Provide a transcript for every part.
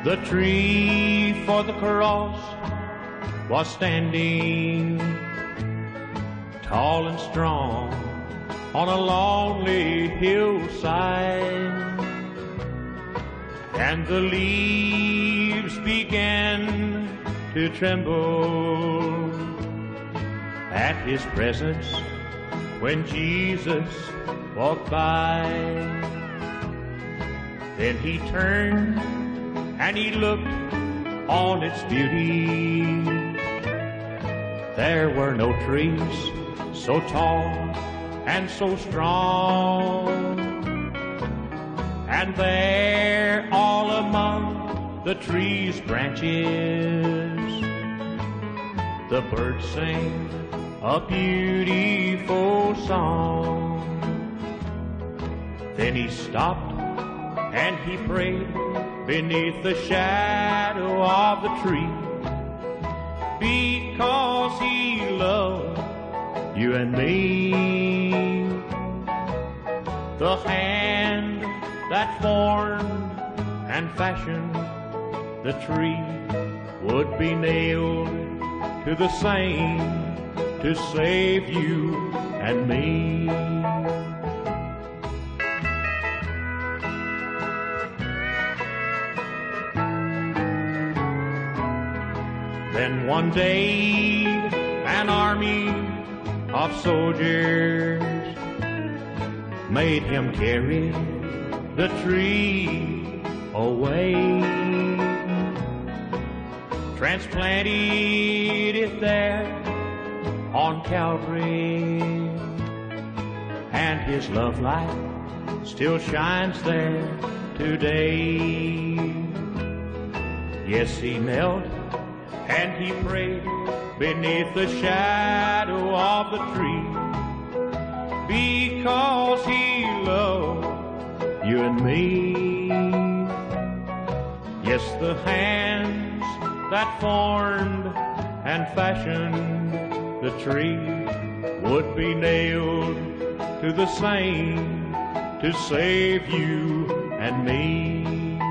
The tree for the cross was standing tall and strong on a lonely hillside, and the leaves began to tremble at his presence when Jesus walked by. Then he turned and he looked on its beauty. There were no trees so tall and so strong, and there all among the trees' branches the birds sang a beautiful song. Then he stopped and he prayed beneath the shadow of the tree, because he loved you and me. The hand that formed and fashioned the tree would be nailed to the same to save you and me. Then one day an army of soldiers made him carry the tree away, transplanted it there on Calvary, and his love light still shines there today. Yes, he knelt and he prayed beneath the shadow of the tree, because he loved you and me. Yes, the hands that formed and fashioned the tree would be nailed to the same to save you and me.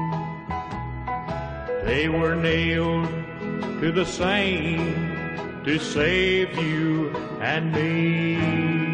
They were nailed to the same to save you and me.